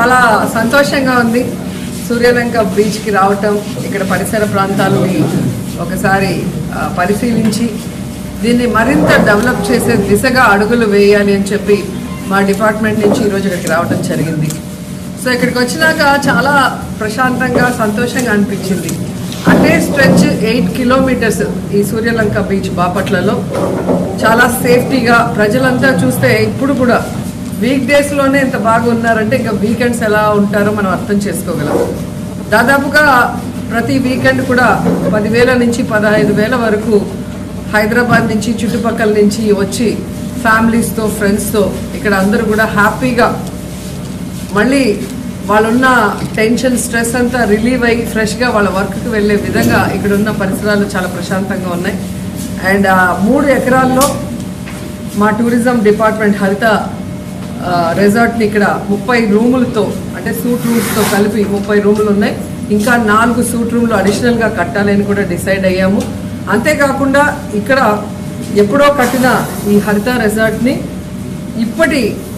చాలా సంతోషంగా ఉంది సూర్యలంక బీచ్కి రావటం, ఇక్కడ పరిసర ప్రాంతాలని ఒకసారి పరిశీలించి దీన్ని మరింత డెవలప్ చేసే దిశగా అడుగులు వేయాలి అని చెప్పి మా డిపార్ట్మెంట్ నుంచి ఈరోజు ఇక్కడికి రావడం జరిగింది. సో ఇక్కడికి వచ్చినాక చాలా ప్రశాంతంగా సంతోషంగా అనిపించింది. అంటే స్ట్రెచ్ 8 కిలోమీటర్స్ ఈ సూర్యలంక బీచ్ బాపట్లలో చాలా సేఫ్టీగా ప్రజలంతా చూస్తే ఇప్పుడు కూడా వీక్ డేస్లోనే ఇంత బాగా ఉన్నారంటే ఇంకా వీకెండ్స్ ఎలా ఉంటారో మనం అర్థం చేసుకోగలం. దాదాపుగా ప్రతి వీకెండ్ కూడా 10,000 నుంచి 15,000 వరకు హైదరాబాద్ నుంచి చుట్టుపక్కల నుంచి వచ్చి ఫ్యామిలీస్తో ఫ్రెండ్స్తో ఇక్కడ అందరూ కూడా హ్యాపీగా మళ్ళీ వాళ్ళున్న టెన్షన్ స్ట్రెస్ అంతా రిలీవ్ అయ్యి ఫ్రెష్గా వాళ్ళ వర్క్కి వెళ్ళే విధంగా ఇక్కడ ఉన్న పరిసరాలు చాలా ప్రశాంతంగా ఉన్నాయి. అండ్ 3 ఎకరాల్లో మా టూరిజం డిపార్ట్మెంట్ హరిత రిసార్ట్ని ఇక్కడ 30 రూములతో అంటే సూట్ రూమ్స్తో కలిపి 30 రూములు ఉన్నాయి. ఇంకా 4 సూట్ రూమ్లు అడిషనల్గా కట్టాలని కూడా డిసైడ్ అయ్యాము. అంతేకాకుండా ఇక్కడ ఎప్పుడో కట్టిన ఈ హరిత రిసార్ట్ని ఇప్పటి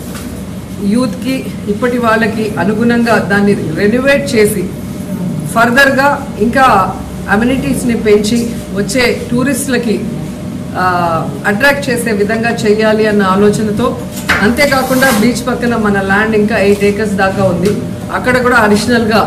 యూత్కి ఇప్పటి వాళ్ళకి అనుగుణంగా దాన్ని రెనోవేట్ చేసి ఫర్దర్గా ఇంకా అమ్యూనిటీస్ని పెంచి వచ్చే టూరిస్టులకి అట్రాక్ట్ చేసే విధంగా చేయాలి అన్న ఆలోచనతో, అంతేకాకుండా బీచ్ పక్కన మన ల్యాండ్ ఇంకా 8 acres దాకా ఉంది. అక్కడ కూడా అడిషనల్గా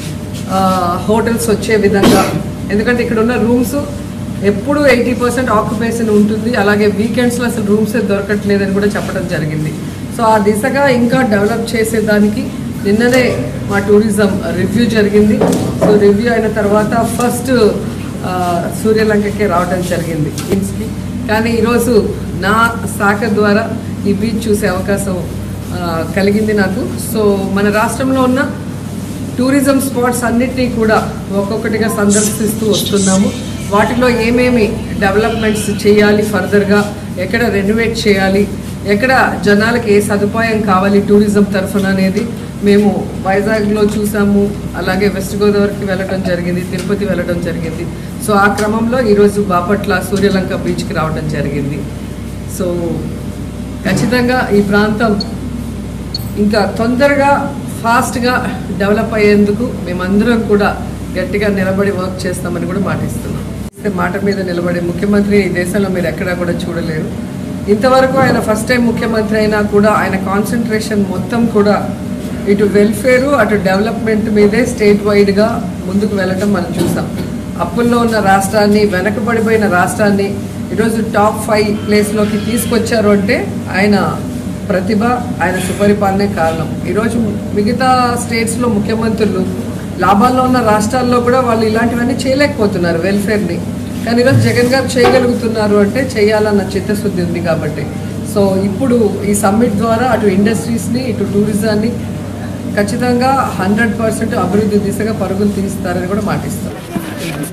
హోటల్స్ వచ్చే విధంగా, ఎందుకంటే ఇక్కడ ఉన్న రూమ్స్ ఎప్పుడు 80% ఆక్యుపేషన్ ఉంటుంది. అలాగే వీకెండ్స్లో అసలు రూమ్సే దొరకట్లేదని కూడా చెప్పడం జరిగింది. సో ఆ దిశగా ఇంకా డెవలప్ చేసేదానికి నిన్ననే మా టూరిజం రివ్యూ జరిగింది. సో రివ్యూ అయిన తర్వాత ఫస్ట్ సూర్యలంకకే రావడం జరిగింది బీచ్కి. కానీ ఈరోజు నా శాఖ ద్వారా ఈ బీచ్ చూసే అవకాశం కలిగింది నాకు. సో మన రాష్ట్రంలో ఉన్న టూరిజం స్పాట్స్ అన్నిటినీ కూడా ఒక్కొక్కటిగా సందర్శిస్తూ వస్తున్నాము. వాటిలో ఏమేమి డెవలప్మెంట్స్ చేయాలి, ఫర్దర్గా ఎక్కడ రెనోవేట్ చేయాలి, ఎక్కడ జనాలకి ఏ సదుపాయం కావాలి టూరిజం తరఫున అనేది మేము వైజాగ్లో చూసాము. అలాగే వెస్ట్ గోదావరికి వెళ్ళడం జరిగింది, తిరుపతి వెళ్ళడం జరిగింది. సో ఆ క్రమంలో ఈరోజు బాపట్ల సూర్యలంక బీచ్కి రావడం జరిగింది. సో ఖచ్చితంగా ఈ ప్రాంతం ఇంకా తొందరగా ఫాస్ట్గా డెవలప్ అయ్యేందుకు మేమందరం కూడా గట్టిగా నిలబడి వర్క్ చేస్తామని కూడా మాటిస్తున్నాం. మాట మీద నిలబడే ముఖ్యమంత్రి ఈ దేశంలో మీరు ఎక్కడా కూడా చూడలేరు. ఇంతవరకు ఆయన ఫస్ట్ టైం ముఖ్యమంత్రి అయినా కూడా ఆయన కాన్సన్ట్రేషన్ మొత్తం కూడా ఇటు వెల్ఫేరు అటు డెవలప్మెంట్ మీదే స్టేట్ వైడ్గా ముందుకు వెళ్ళటం మనం చూసాం. అప్పుల్లో ఉన్న రాష్ట్రాన్ని, వెనకబడిపోయిన రాష్ట్రాన్ని ఈరోజు టాప్ 5 ప్లేస్లోకి తీసుకొచ్చారు అంటే ఆయన ప్రతిభ, ఆయన సుపరిపాలనే కారణం. ఈరోజు మిగతా స్టేట్స్లో ముఖ్యమంత్రులు లాభాల్లో ఉన్న రాష్ట్రాల్లో కూడా వాళ్ళు ఇలాంటివన్నీ చేయలేకపోతున్నారు వెల్ఫేర్ని. కానీ ఈరోజు జగన్ గారు చేయగలుగుతున్నారు అంటే చేయాలన్న చిత్తశుద్ధి ఉంది కాబట్టి. సో ఇప్పుడు ఈ సమ్మిట్ ద్వారా అటు ఇండస్ట్రీస్ని ఇటు టూరిజాన్ని ఖచ్చితంగా 100% అభివృద్ధి దిశగా పరుగులు తీస్తారని కూడా మాటిస్తారు.